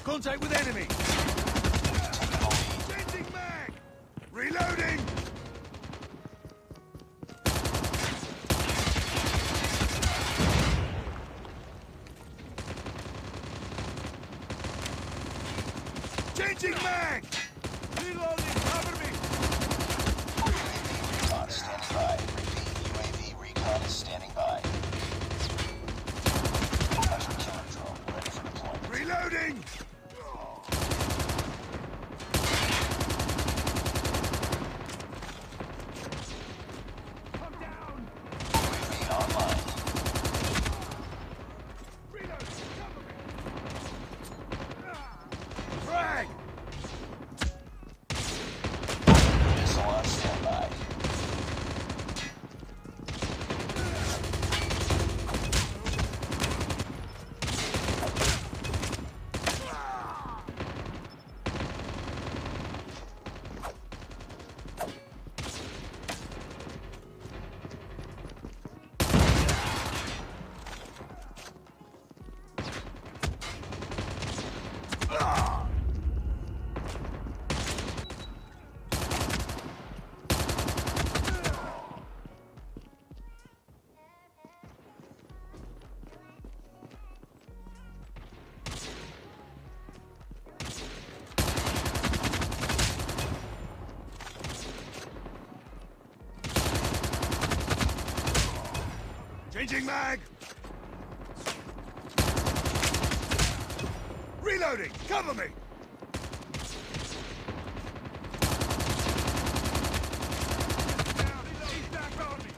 Contact with enemy! Changing mag! Reloading! Changing mag! Reloading! Cover me! Recon standing by. Repeat, UAV recon is standing by. Hunter killer drone ready for deployment. Reloading! Come down! UAV online. Reloading! Cover me! Frag! Missile on standby. Changing mag! Reloading! Cover me! He's back on me!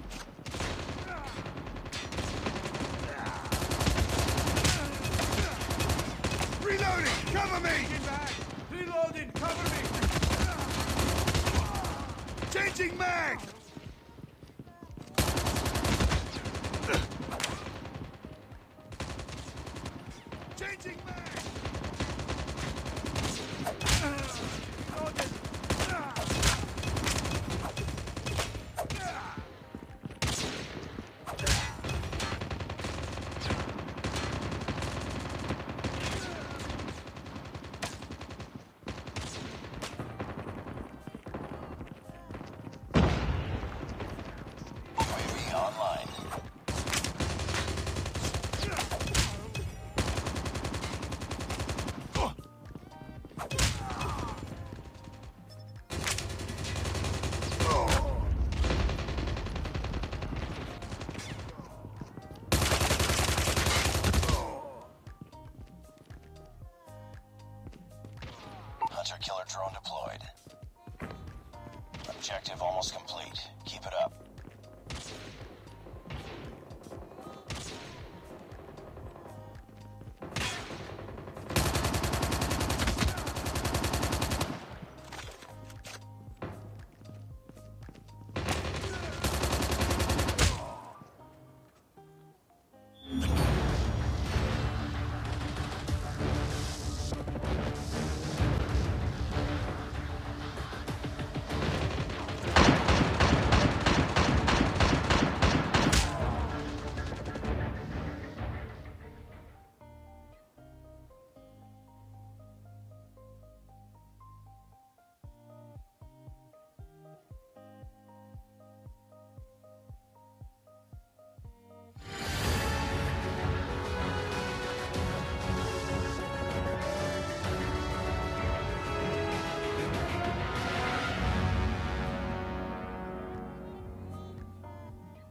Reloading! Cover me! Reloading! Cover me! Changing mag! Changing mag! UAV online. Hunter killer drone deployed. Objective almost complete. Keep it up.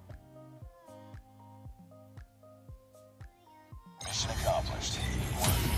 Mission accomplished.